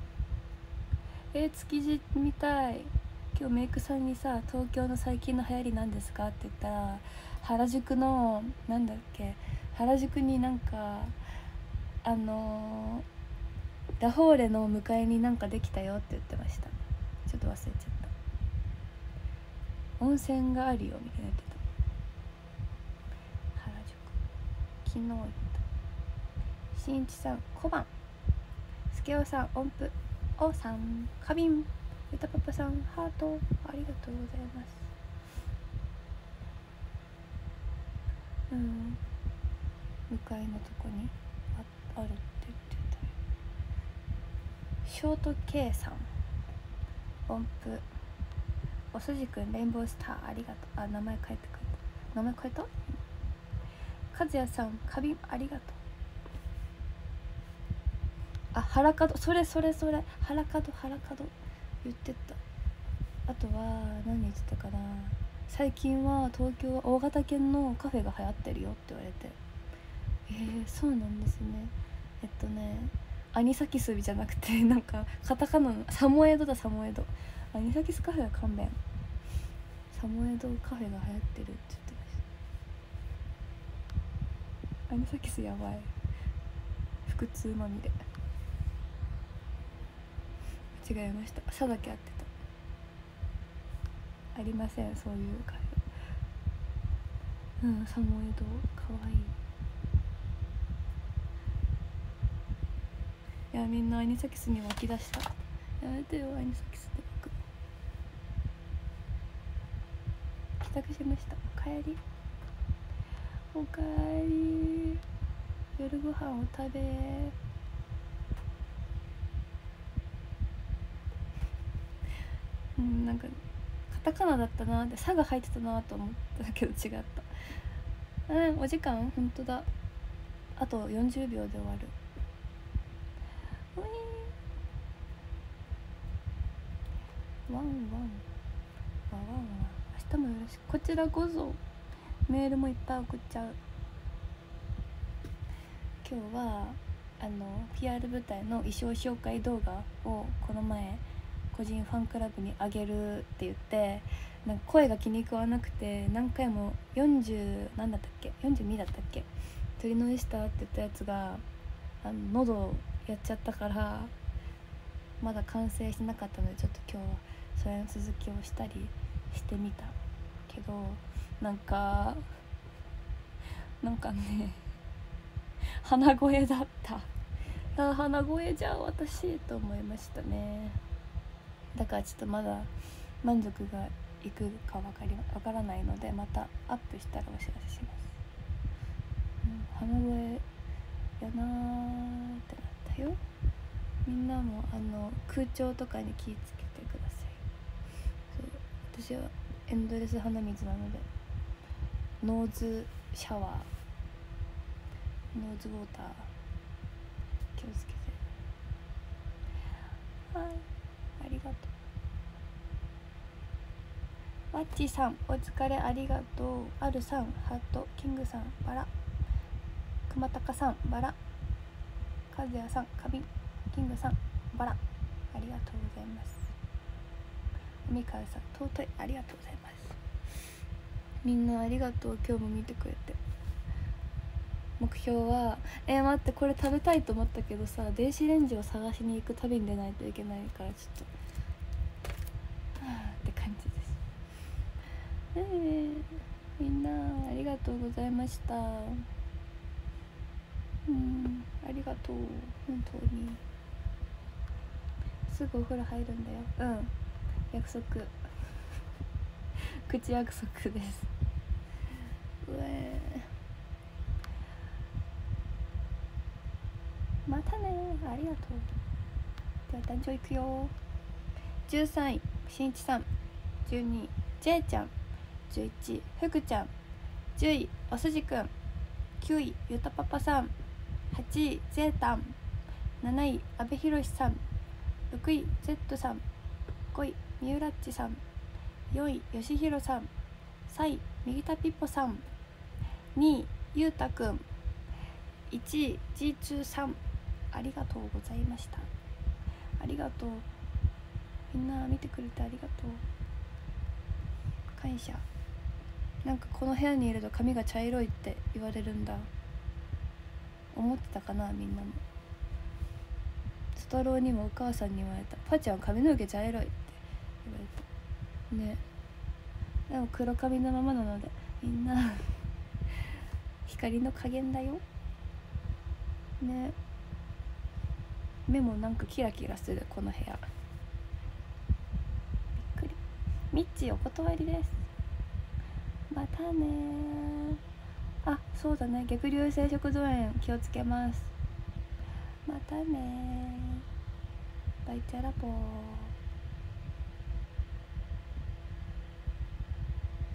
築地見たい。今日メイクさんにさ、東京の最近の流行りなんですかって言ったら、原宿のなんだっけ、原宿になんかラフォーレの向かいになんかできたよって言ってました。ちょっと忘れちゃった。温泉があるよみたいな言ってた。原宿昨日行った。 しんいちさん小判、すけおさん音符、おさん花瓶、ゆたパパさんハート、ありがとうございます。向かいのとこに あるって言ってたよ。ショート K さん音符、おすじくんレインボースターありがとう。あ、名前変えてくれた。名前変えた。かずやさん花瓶ありがとう。あ、腹角、それ腹角言ってた。あとは何言ってたかな。最近は東京は大型犬のカフェが流行ってるよって言われて、そうなんですね。アニサキスじゃなくてなんかカタカナのサモエドだ。サモエド、アニサキスカフェは勘弁。サモエドカフェが流行ってるって言ってました。アニサキスやばい、腹痛まみれ。間違えました。「さ」だけ合ってた。ありませんそういうカフェ。サモエドかわいい。いや、みんなアニサキスに湧き出した。やめてよ、アニサキスで僕帰宅しました。おかえり。おかえり。夜ご飯を食べ。なんかカタカナだったなって、「さ」が入ってたなと思ったけど違った。お時間ほんとだ。あと40秒で終わる。ワンワンワワンワン。明日もよろしく。こちらこそ。メールもいっぱい送っちゃう。今日はPR 舞台の衣装紹介動画をこの前個人ファンクラブにあげるって言って、なんか声が気に食わなくて何回も40何だったっけ、42だったっけ、撮り直したって言ったやつが喉やっちゃったからまだ完成してなかったので、ちょっと今日はそれの続きをしたりしてみたけど、なんかね鼻声だった。鼻声じゃ私と思いましたね。だからちょっとまだ満足がいくかわからないので、またアップしたらお知らせします。鼻声やなーってなったよ。みんなも空調とかに気をつけてください。そう、私はエンドレス鼻水なのでノーズシャワー、ノーズウォーター気をつけて。はい、ありがとう。ワッチさんお疲れありがとう。あるさんハート、キングさんバラ、熊高さんバラ、和也さん花瓶、キングさんバラ、ありがとうございます。海川さん尊い、ありがとうございます。みんなありがとう。今日も見てくれて。目標は待って、これ食べたいと思ったけどさ、電子レンジを探しに行く旅に出ないといけないから、ちょっとって感じです。みんなありがとうございました。ありがとう本当に。すぐお風呂入るんだよ。約束口約束です。またね、ありがとう。では団長いくよ。13位しんいちさん、12位 J ちゃん、11位ふくちゃん、10位おすじくん、9位ゆたパパさん、8位ゼータン、7位阿部寛さん、6位 Z さん、5位みゆらっちさん、4位よしひろさん、3位みぎたぴっぽさん、2位ゆうたくん、1位 G2 さん、ありがとうございました。ありがとう。みんな見てくれてありがとう。感謝。なんかこの部屋にいると髪が茶色いって言われるんだ。思ってたかな、みんなも。ストローにもお母さんに言われた。パちゃん髪の毛茶色いって言われたね。でも黒髪のままなのでみんな光の加減だよ。 ね、目もなんかキラキラするこの部屋。びっくり。ミッチーお断りです。またね。あ、そうだね、逆流性食道炎気をつけます。またね。バイチャラポー。